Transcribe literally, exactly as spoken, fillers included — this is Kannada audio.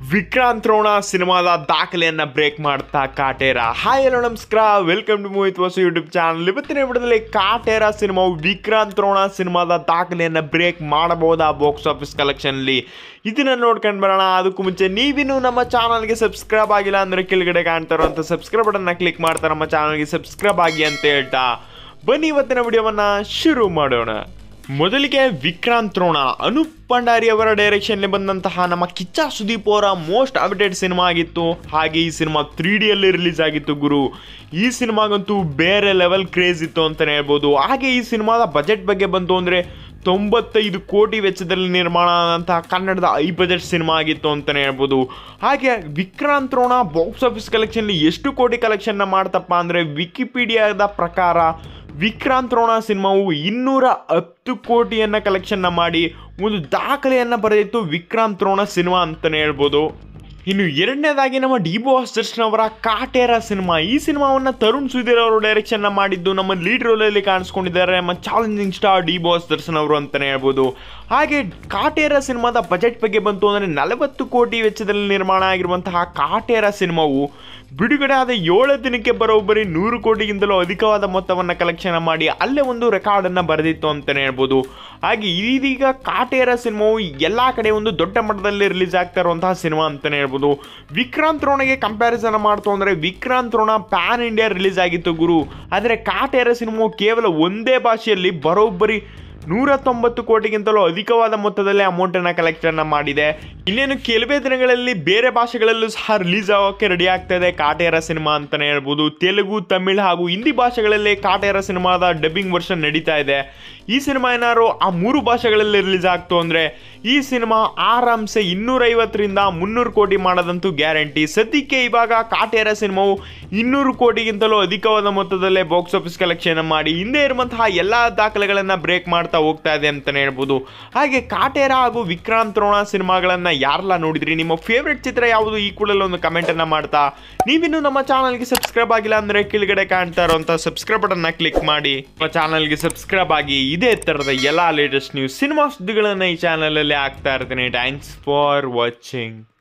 ವಿಕ್ರಾಂತ್ ರೋಣ ಸಿನಿಮಾದ ದಾಖಲೆಯನ್ನ ಬ್ರೇಕ್ ಮಾಡ್ತಾ ಕಾಟೇರ. ಹಾಯ್ ಹಲೋ ನಮಸ್ಕಾರ, welcome to movie Vasu YouTube channel. ಇವತ್ತಿನ ವಿಡಿಯೋದಲ್ಲಿ ಕಾಟೇರ ಸಿನಿಮಾವು ವಿಕ್ರಾಂತ್ ರೋಣ ಸಿನಿಮಾದ ದಾಖಲೆಯನ್ನ ಬ್ರೇಕ್ ಮಾಡಬಹುದಾ ಬಾಕ್ಸ್ ಆಫೀಸ್ ಕಲೆಕ್ಷನ್ ಅಲ್ಲಿ, ಇದನ್ನ ನೋಡ್ಕೊಂಡು ಬರೋಣ. ಅದಕ್ಕೂ ಮುಂಚೆ ನೀವಿನ್ನು ನಮ್ಮ ಚಾನಲ್ಗೆ ಸಬ್ಸ್ಕ್ರೈಬ್ ಆಗಿಲ್ಲ ಅಂದ್ರೆ ಕೆಳಗಡೆ ಕಾಣ್ತಾರೋ ಅಂತ ಸಬ್ಸ್ಕ್ರೈಬ್ ಬಟನ್ ಕ್ಲಿಕ್ ಮಾಡ್ತಾ ನಮ್ಮ ಚಾನಲ್ಗೆ ಸಬ್ಸ್ಕ್ರೈಬ್ ಆಗಿ ಅಂತ ಹೇಳ್ತಾ ಬನ್ನಿ ಇವತ್ತಿನ ವಿಡಿಯೋವನ್ನ ಶುರು ಮಾಡೋಣ. ಮೊದಲಿಗೆ ವಿಕ್ರಾಂತ್ ರೋಣ ಅನೂಪ್ ಭಂಡಾರಿ ಅವರ ಡೈರೆಕ್ಷನ್ಲಿ ಬಂದಂತಹ ನಮ್ಮ ಕಿಚ್ಚ ಸುದೀಪ್ ಅವರ ಮೋಸ್ಟ್ ಅಪ್ಡೇಟ್ ಸಿನಿಮಾ ಆಗಿತ್ತು. ಹಾಗೆ ಈ ಸಿನಿಮಾ ತ್ರೀ ಡಿಯಲ್ಲಿ ರಿಲೀಸ್ ಆಗಿತ್ತು ಗುರು. ಈ ಸಿನಿಮಾಗಂತೂ ಬೇರೆ ಲೆವೆಲ್ ಕ್ರೇಜ್ ಇತ್ತು ಅಂತಲೇ ಹೇಳ್ಬೋದು. ಹಾಗೆ ಈ ಸಿನಿಮಾದ ಬಜೆಟ್ ಬಗ್ಗೆ ಬಂತು ಅಂದರೆ ತೊಂಬತ್ತೈದು ಕೋಟಿ ವೆಚ್ಚದಲ್ಲಿ ನಿರ್ಮಾಣ ಆದಂತಹ ಕನ್ನಡದ ಐ ಬಜೆಟ್ ಸಿನಿಮಾ ಆಗಿತ್ತು ಅಂತಲೇ ಹೇಳ್ಬೋದು. ಹಾಗೆ ವಿಕ್ರಾಂತ್ ರೋಣ ಬಾಕ್ಸ್ ಆಫೀಸ್ ಕಲೆಕ್ಷನ್ಲಿ ಎಷ್ಟು ಕೋಟಿ ಕಲೆಕ್ಷನ್ನ ಮಾಡ್ತಪ್ಪ ಅಂದರೆ ವಿಕಿಪೀಡಿಯಾದ ಪ್ರಕಾರ ವಿಕ್ರಾಂತ್ ರೋಣ ಸಿನಿಮಾವು ಇನ್ನೂರ ಹತ್ತು ಕೋಟಿಯನ್ನು ಕಲೆಕ್ಷನ್ನ ಮಾಡಿ ಒಂದು ದಾಖಲೆಯನ್ನು ಬರೆದಿತ್ತು ವಿಕ್ರಾಂತ್ ರೋಣ ಸಿನಿಮಾ ಅಂತಲೇ ಹೇಳ್ಬೋದು. ಇನ್ನು ಎರಡನೇದಾಗಿ ನಮ್ಮ ಡಿ ಬಾಸ್ ದರ್ಶನ್ ಅವರ ಕಾಟೇರ ಸಿನಿಮಾ. ಈ ಸಿನಿಮಾವನ್ನು ತರುಣ್ ಸುಧೀರ್ ಅವರು ಡೈರೆಕ್ಷನ್ನ ಮಾಡಿದ್ದು ನಮ್ಮ ಲೀಡ್ ರೋಲಲ್ಲಿ ಕಾಣಿಸ್ಕೊಂಡಿದ್ದಾರೆ ನಮ್ಮ challenging star D boss Darshan ಅವರು ಅಂತಲೇ ಹೇಳ್ಬೋದು. ಹಾಗೆ ಕಾಟೇರ ಸಿನಿಮಾದ ಬಜೆಟ್ ಬಗ್ಗೆ ಬಂತು ಅಂದರೆ ನಲವತ್ತು ಕೋಟಿ ವೆಚ್ಚದಲ್ಲಿ ನಿರ್ಮಾಣ ಆಗಿರುವಂತಹ ಕಾಟೇರ ಸಿನಿಮಾವು ಬಿಡುಗಡೆ ಆದ ಏಳು ದಿನಕ್ಕೆ ಬರೋಬ್ಬರಿ ನೂರು ಕೋಟಿಗಿಂತಲೂ ಅಧಿಕವಾದ ಮೊತ್ತವನ್ನು ಕಲೆಕ್ಷನ್ ಮಾಡಿ ಅಲ್ಲೇ ಒಂದು ರೆಕಾರ್ಡನ್ನು ಬರೆದಿತ್ತು ಅಂತಲೇ ಹೇಳ್ಬೋದು. ಹಾಗೆ ಇದೀಗ ಕಾಟೇರ ಸಿನಿಮಾವು ಎಲ್ಲ ಕಡೆ ಒಂದು ದೊಡ್ಡ ಮಟ್ಟದಲ್ಲಿ ರಿಲೀಸ್ ಆಗ್ತಾ ಇರುವಂತಹ ಸಿನಿಮಾ ಅಂತಲೇ ಹೇಳ್ಬೋದು. ವಿಕ್ರಾಂತ್ ರೋಣಗೆ ಕಂಪ್ಯಾರಿಸನ್ ಮಾಡ್ತು ಅಂದರೆ Vikrant Rona pan India release ಆಗಿತ್ತು ಗುರು. ಆದರೆ ಕಾಟೇರ ಸಿನಿಮಾವು ಕೇವಲ ಒಂದೇ ಭಾಷೆಯಲ್ಲಿ ಬರೋಬ್ಬರಿ ನೂರ ತೊಂಬತ್ತು ಕೋಟಿಗಿಂತಲೂ ಅಧಿಕವಾದ ಮೊತ್ತದಲ್ಲಿ ಅಮೌಂಟನ್ನು ಕಲೆಕ್ಷನ್ ಮಾಡಿದೆ. ಇನ್ನೇನು ಕೆಲವೇ ದಿನಗಳಲ್ಲಿ ಬೇರೆ ಭಾಷೆಗಳಲ್ಲೂ ಸಹ ರಿಲೀಸ್ ಆಗೋಕ್ಕೆ ರೆಡಿ ಆಗ್ತಾ ಇದೆ ಕಾಟೇರ ಸಿನಿಮಾ ಅಂತಲೇ ಹೇಳ್ಬೋದು. ತೆಲುಗು, ತಮಿಳ್ ಹಾಗೂ ಹಿಂದಿ ಭಾಷೆಗಳಲ್ಲಿ ಕಾಟೇರ ಸಿನಿಮಾದ ಡಬ್ಬಿಂಗ್ ವರ್ಷನ್ ನಡೀತಾ ಇದೆ. ಈ ಸಿನಿಮಾ ಏನಾದ್ರು ಆ ಮೂರು ಭಾಷೆಗಳಲ್ಲಿ ರಿಲೀಸ್ ಆಗ್ತು ಅಂದರೆ ಈ ಸಿನಿಮಾ ಆರಾಮ್ಸೆ ಇನ್ನೂರೈವತ್ತರಿಂದ ಮುನ್ನೂರು ಕೋಟಿ ಮಾಡೋದಂತೂ ಗ್ಯಾರಂಟಿ. ಸದ್ಯಕ್ಕೆ ಇವಾಗ ಕಾಟೇರ ಸಿನಿಮಾವು ಇನ್ನೂರು ಕೋಟಿಗಿಂತಲೂ ಅಧಿಕವಾದ ಮೊತ್ತದಲ್ಲೇ ಬಾಕ್ಸ್ ಆಫೀಸ್ ಕಲೆಕ್ಷನ್ ಮಾಡಿ ಹಿಂದೆ ಇರುವಂತಹ ಎಲ್ಲ ದಾಖಲೆಗಳನ್ನು ಬ್ರೇಕ್ ಮಾಡ್ತಾ ಹೋಗ್ತಾ ಇದೆ ಅಂತಲೇ ಹೇಳ್ಬೋದು. ಹಾಗೆ ಕಾಟೇರ ಹಾಗೂ ವಿಕ್ರಾಂತ್ ರೋಣ ಸಿನಿಮಾಗಳನ್ನು ಯಾರೆಲ್ಲ ನೋಡಿದ್ರಿ, ನಿಮ್ಮ ಫೇವ್ರೆಟ್ ಚಿತ್ರ ಯಾವುದು, ಈ ಕೂಡಲೇ ಒಂದು ಕಮೆಂಟನ್ನು ಮಾಡ್ತಾ ನೀವಿನ್ನು ನಮ್ಮ ಚಾನಲ್ಗೆ ಸಬ್ಸ್ಕ್ರೈಬ್ ಆಗಿಲ್ಲ ಅಂದರೆ ಕೆಳಗಡೆ ಕಾಣ್ತಾ ಇರೋಂಥ ಸಬ್ಸ್ಕ್ರೈಬ್ ಬಟನ್ನ ಕ್ಲಿಕ್ ಮಾಡಿ ನಮ್ಮ ಚಾನಲ್ಗೆ ಸಬ್ಸ್ಕ್ರೈಬ್ ಆಗಿ ಇದೇ ಥರದ ಎಲ್ಲ ಲೇಟೆಸ್ಟ್ ನ್ಯೂಸ್ ಸಿನಿಮಾ ಸುದ್ದಿಗಳನ್ನು ಈ ಚಾನಲಲ್ಲಿ ಆಗ್ತಾ ಇರ್ತೀನಿ. Thanks for watching.